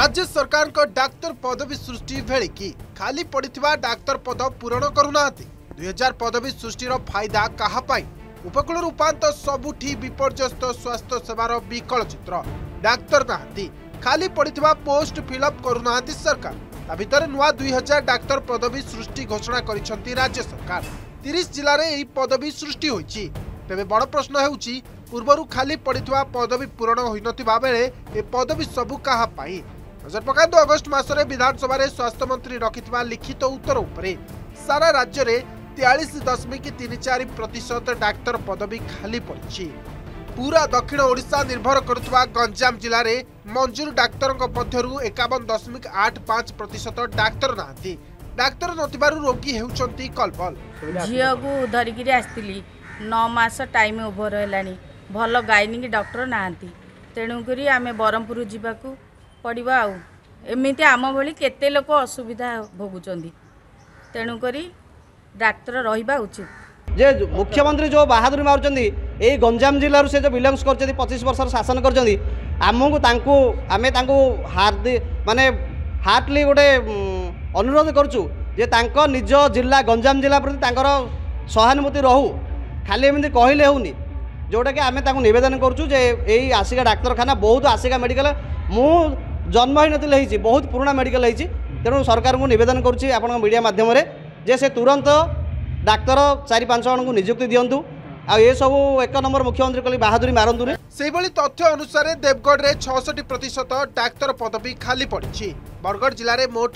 राज्य सरकार को डाक्तर पदवी सृष्टि भेलिकी खाली पड़िथिबा डाक्तर पद पूरण करूनाहांती 2000 पदवी सृष्टिर फायदा काहापाई उपकूल रूपांत सबुठी विपर्यस्त स्वास्थ्य सेवार विकल चित्र डाक्तर नाहांती खाली पड़िथिबा पोस्ट फिलअप करूनाहांती सरकार ता भितर नुआ 2000 डाक्तर पदवी सृष्टि घोषणा करिसेंती राज्य सरकार 30 जिले में यह पदवी सृष्टि होईची। तेबे बड़ प्रश्न हेउची पूर्वरु खाली पड़िथिबा पदवी पूरण होई नथिबा बेले ए पदवी सबु काहा पाई नजर पकांतु अगस्ट मासरे विधानसभा रे स्वास्थ्य मंत्री रखिथिबा लिखित उत्तर उपरे सारा राज्य रे 43.34% डाक्तर पदवी खाली पड़ी। पूरा दक्षिण ओडिशा निर्भर करुवा गंजाम जिले में मंजूर डाक्तर मध्यरु 51.85% डाक्तर नाहांती डाक्तर नथिबारु रोगी हेउचंती कलबल। झियो को धरिकी आसती 9 मास टाइम ओभर है भल गाइनिक डॉक्टर नाहांती तेणुक आम ब्रह्मपुर जावाक पड़ा एमती आम भली केते लोक असुविधा भोगुंट तेणुक डाक्तर रहा उचित। जे मुख्यमंत्री जो बहादुरी मारुंच यही गंजाम जिलूर से जो बिलंगस कर 25 वर्ष शासन करमको माने हार्टली गोटे अनुरोध करुचु जे निज जिला गंजाम जिला प्रति सहानुभूति रहू खाली एमती कहले होनी जोटा कि आम नवेदन करुचु जे यही आसिका डाक्तरखाना बहुत आसिका मेडिकल मु जन्म ही नथी बहुत पुराना मेडिकल है तेणु सरकार को नवेदन करुच्ची आपण मीडिया माध्यम जे से तुरंत डाक्तर 4-5 जन को नियुक्ति दिंतु आ ये सब 1 नंबर मुख्यमंत्री कली बहादुरी मारंतु ने। सेही तथ्य अनुसार देवगढ़ रे 66% डाक्तर पदवी खाली पड़ी। बरगढ़ जिले में मोट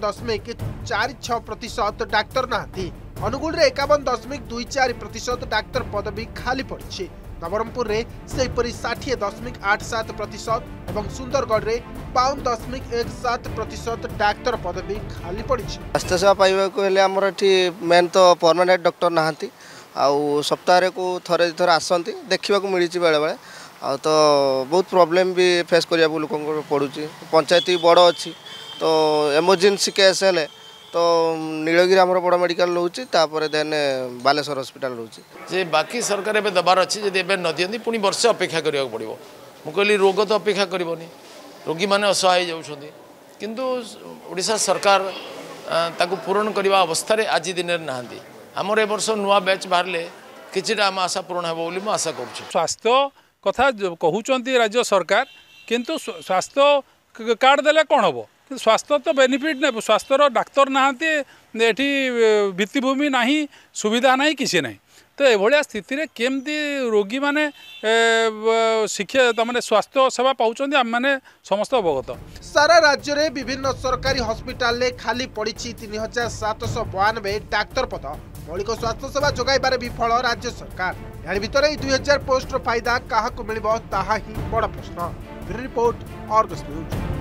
51.46% डाक्तर नाहांती अनुगुल रे 51.24% डाक्तर पदवी खाली पड़ी। नवरंगपुर रे सेहीपरि 60.87% और सुंदरगढ़ रे 52.17% डाक्तर पदवी खाली पड़ी। स्वास्थ्य सेवा पाइबा मेन तो परमानेंट डॉक्टर नाहांती आउ सप्ताह को थरे थरे आसती देखा मिली बेले बेले तो बहुत प्रॉब्लम भी फेस करने लोक पड़ू पंचायत बड़ अच्छी तो इमरजेंसी केस है तो नीलगिरी आम बड़ मेडिकल रोचे देन बालेश्वर हॉस्पिटल रोचे जे बाकी सरकार एवं दबार अच्छी जब न दिखती पुणी वर्षे अपेक्षा करा पड़ो मुझे रोग तो अपेक्षा करनी रोगी मैंने असहाय जाऊँच किंतु ओडिशा सरकार ताकू पूरण करने अवस्था आज दिन नहांती आमर ए वर्ष नुआ बैच बाहर किछिटा आम आशा पूरण हो आशा कर। स्वास्थ्य कथा कहते राज्य सरकार किंतु स्वास्थ्य कार्ड देले कौन हम स्वास्थ्य तो बेनिफिट ना स्वास्थ्यर डाक्तर नहांती एठी भित्तिभूमि नहीं सुविधा नहीं किसी नहीं तो यह स्थिति रे केमती रोगी माने शिक्षा तमाने स्वास्थ्य सेवा पाउछन्ती आम माने समस्त अवगत। सारा राज्य रे विभिन्न सरकारी हॉस्पिटल ले खाली पड़ी 3792 डाक्तर पद मौलिक स्वास्थ्य सेवा जोगाइबारे विफल राज्य सरकार यानी भितर 2000 पोस्ट फायदा काहाकु मिलिबो ताहा ही बड़ प्रश्न। Report Argus news.